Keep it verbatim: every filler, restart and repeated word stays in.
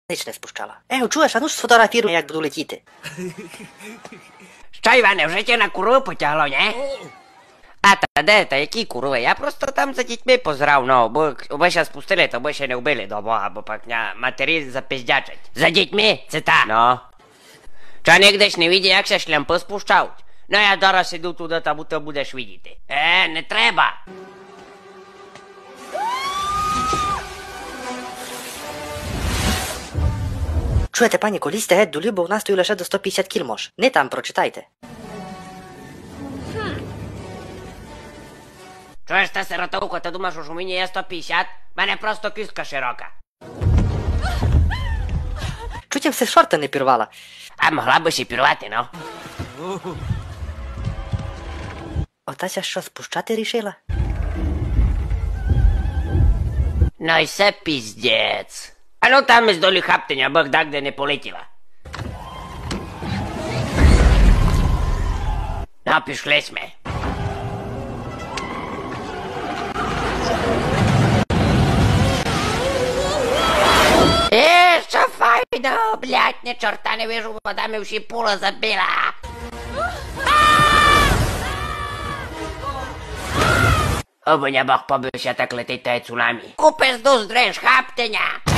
Nici не спущала. Еу, чуєш, а ну ж сфотографіруй, як буду летіти. Що, Іване, вже тебе на курви потягло, не? А, та де, та які курви? Я просто там за дітьми позрав, ну, бо ви ще спустили, то ви ще не вбили до Бога, бо пак ня, матері запиздячать. За дітьми, це та. Ну. Чо нігдеш не виді, як ще шлямпи спущають? Ну, я зараз іду туди, та будто будеш видіти. Е, не треба. Чуєте, паніку, лізьте геть долі, бо в нас тут лише до сто п'ятдесят кіл мож. Не там, прочитайте. Чуєш та сиротовку, ти думаєш, що у мене є сто п'ятдесят? В мене просто кістка широка. Чуть я все шорти не пірвала. А могла б ще пірвати, ну. Отася що, спущати рішила? Ну і все піздець. А ну там із долі хаптення, бог так, де не полетіла. Ну, пішли сме. Е, що файно, блядь, ні чорта не вижу, вода ми всі пула забила. О, бо не бог побився, так летить та цунамі. Купи зду здреш хаптення.